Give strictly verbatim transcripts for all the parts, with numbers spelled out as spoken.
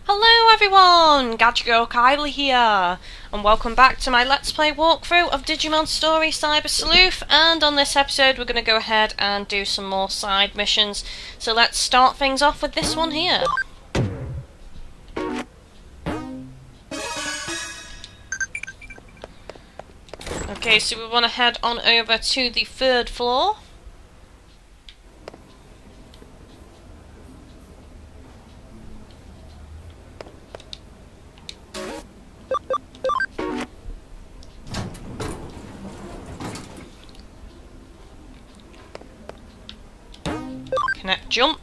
Hello everyone! Gadget Kylie here, and welcome back to my Let's Play walkthrough of Digimon Story Cyber Sleuth. And on this episode we're going to go ahead and do some more side missions. So let's start things off with this one here. Okay, so we want to head on over to the third floor. Connect jump.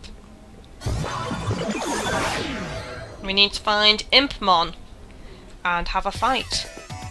We need to find Impmon and have a fight.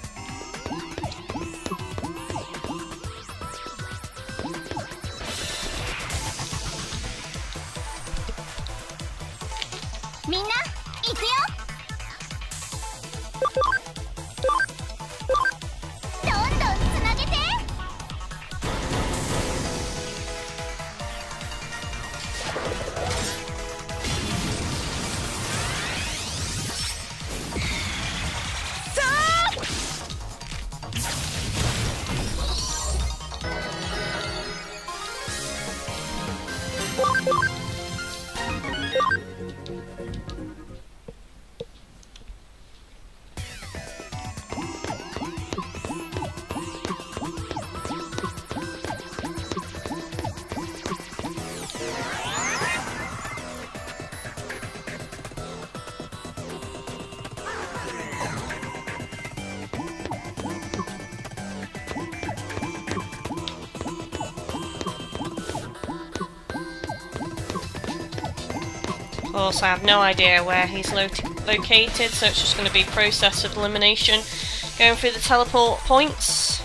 Of course, I have no idea where he's lo located, so it's just going to be process of elimination, going through the teleport points.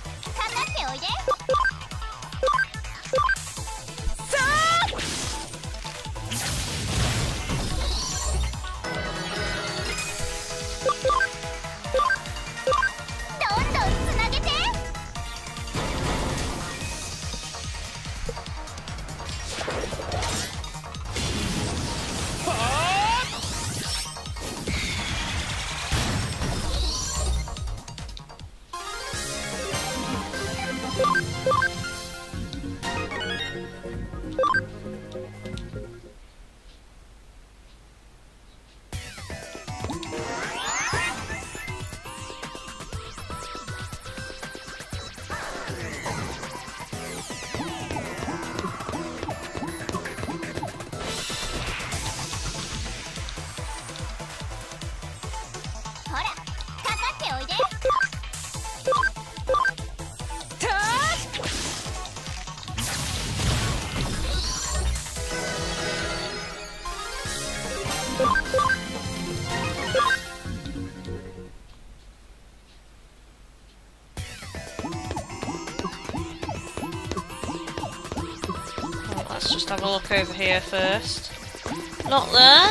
Let's just have a look over here first. Not there.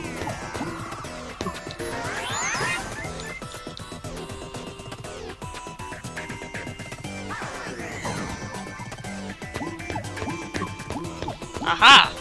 Aha!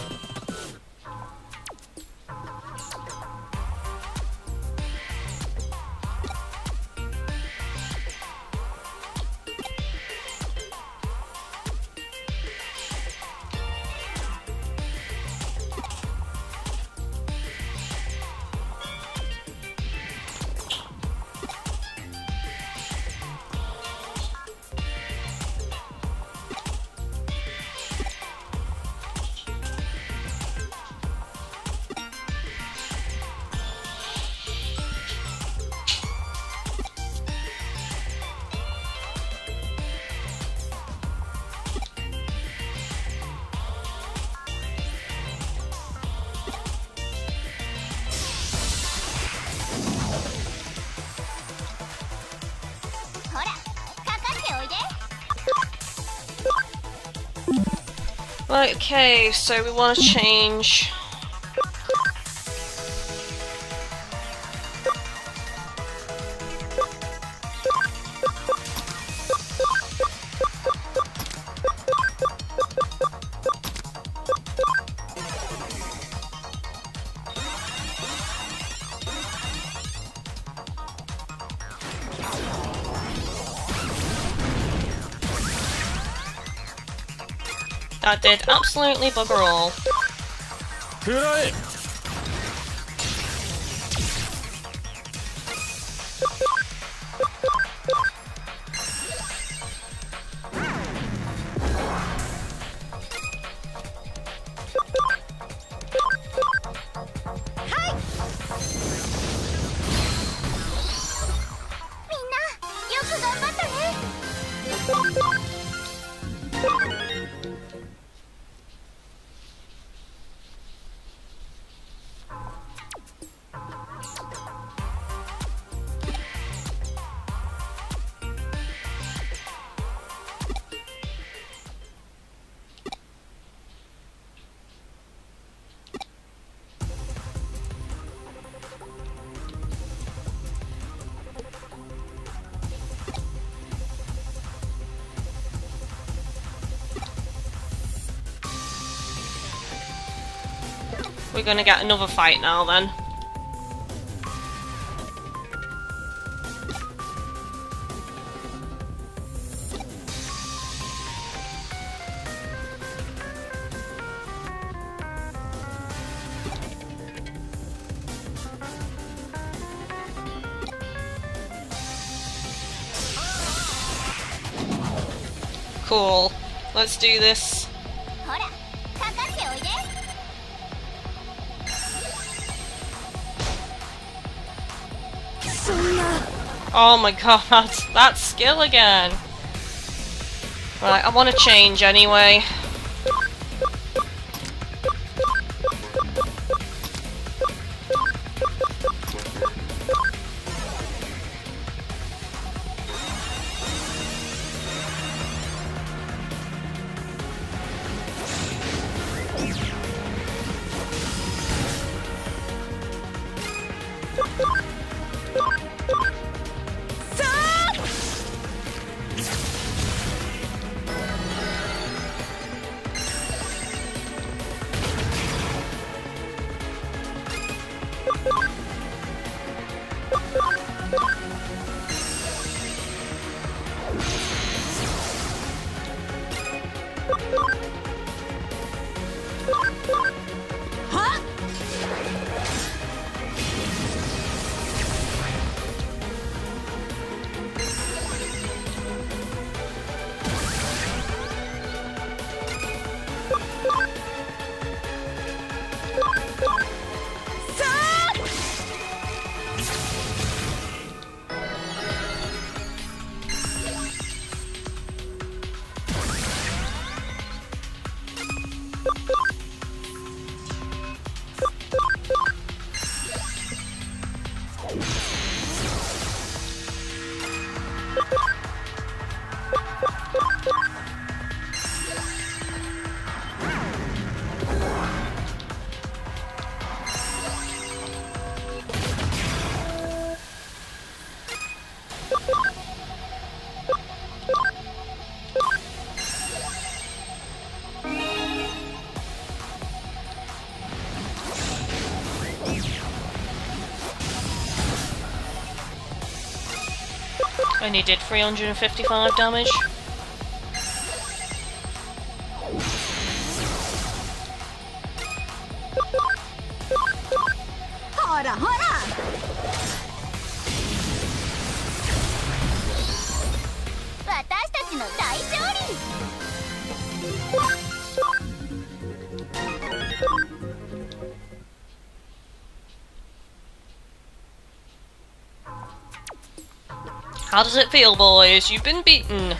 Right, okay, so we want to change. That did absolutely bugger all. We're gonna get another fight now then. Cool. Let's do this. Oh my god, that skill again! Right, I want to change anyway. Only did three hundred fifty-five damage. Hora, hora! How does it feel, boys? You've been beaten.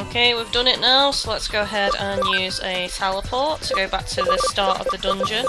Okay, we've done it now, so let's go ahead and use a teleport to go back to the start of the dungeon.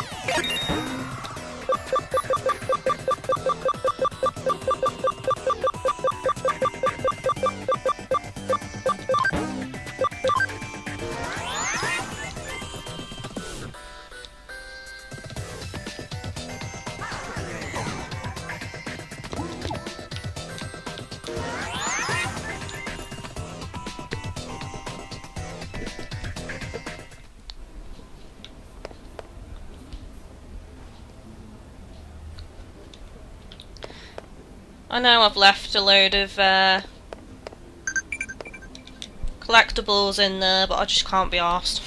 I know I've left a load of uh, collectibles in there, but I just can't be arsed.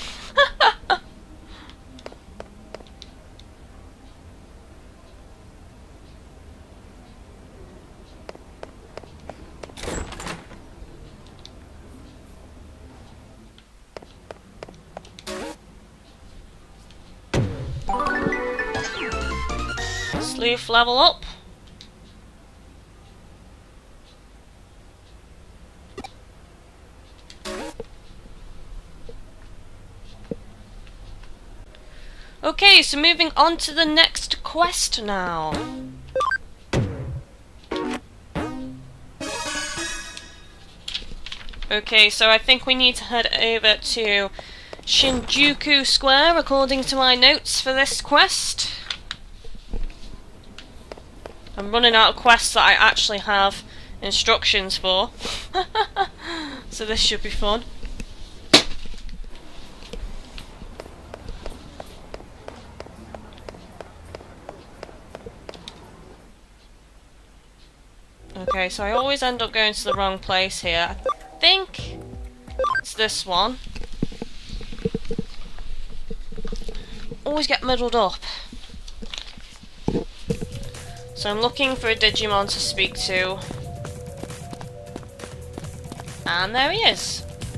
Sleuth level up. Okay, so moving on to the next quest now. Okay, so I think we need to head over to Shinjuku Square according to my notes for this quest. I'm running out of quests that I actually have instructions for. So this should be fun. Okay, so I always end up going to the wrong place here. I think it's this one. Always get muddled up. So I'm looking for a Digimon to speak to. And there he is.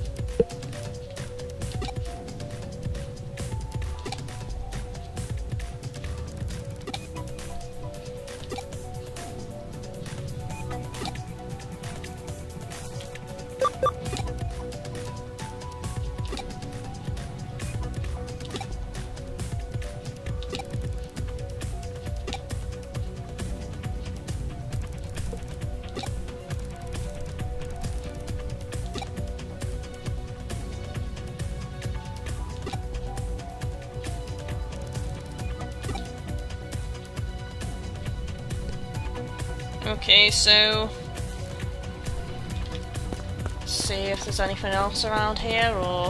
Okay, so let's see if there's anything else around here, or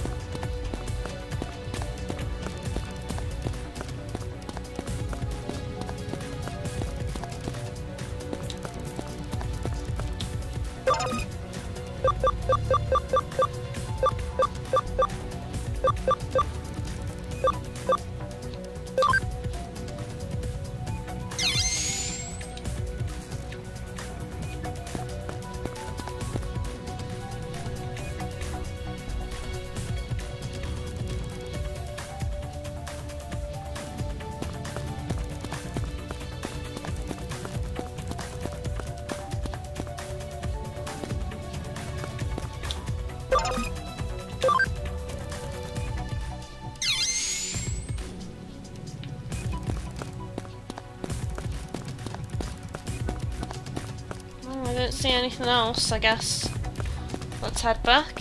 I don't see anything else, I guess. Let's head back.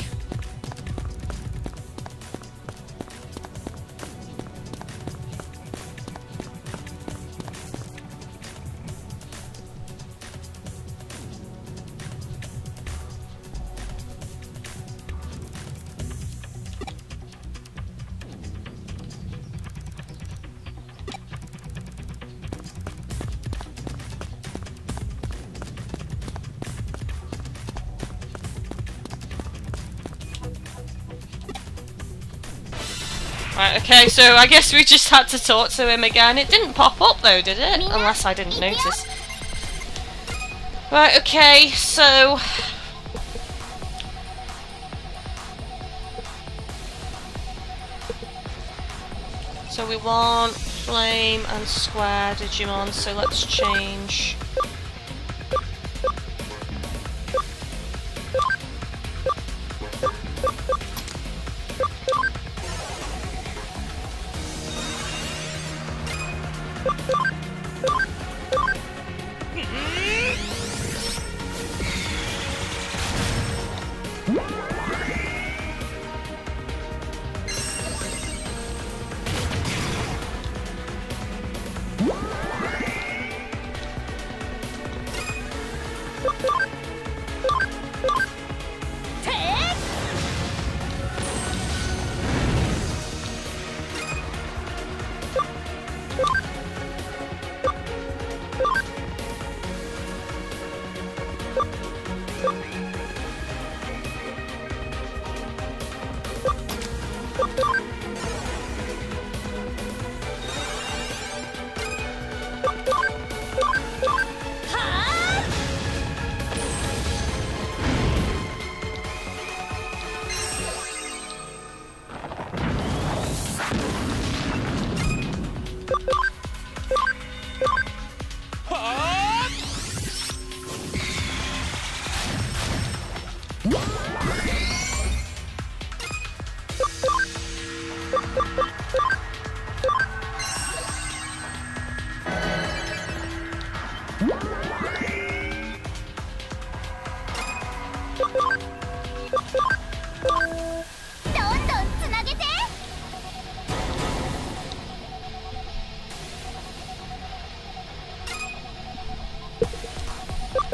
Right, okay, so I guess we just had to talk to him again. It didn't pop up though, did it? Unless I didn't notice. Right, okay, so So we want Flame and Square Digimon, so let's change.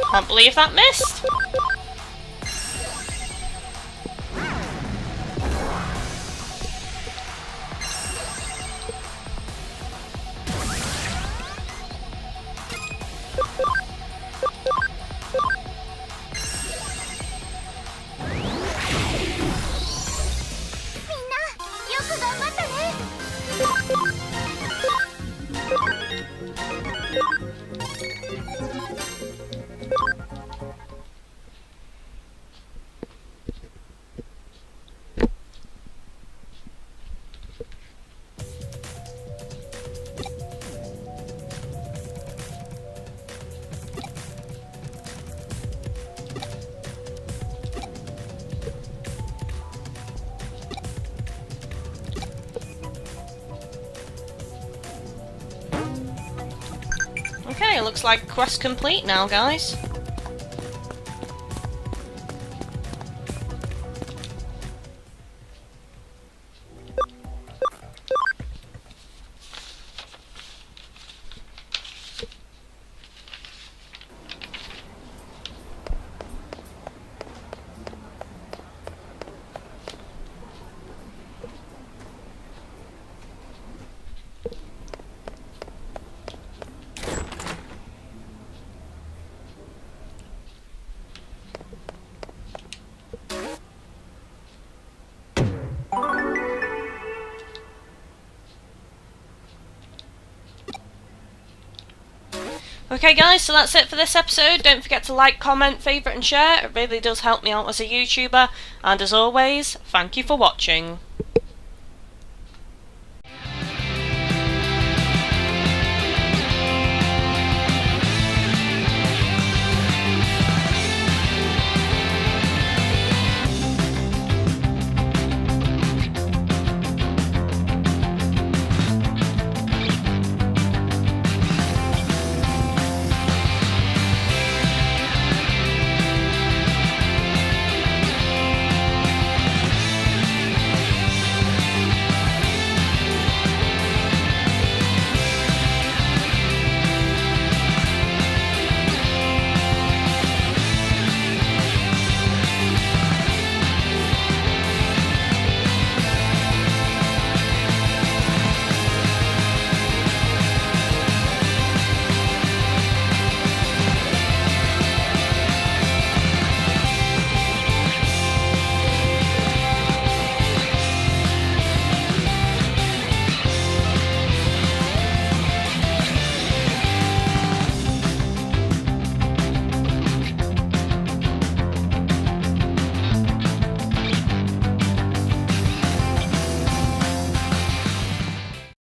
Can't believe that missed! Okay, looks like quest complete now, guys. Okay guys, so that's it for this episode. Don't forget to like, comment, favourite and share. It really does help me out as a YouTuber. And as always, thank you for watching.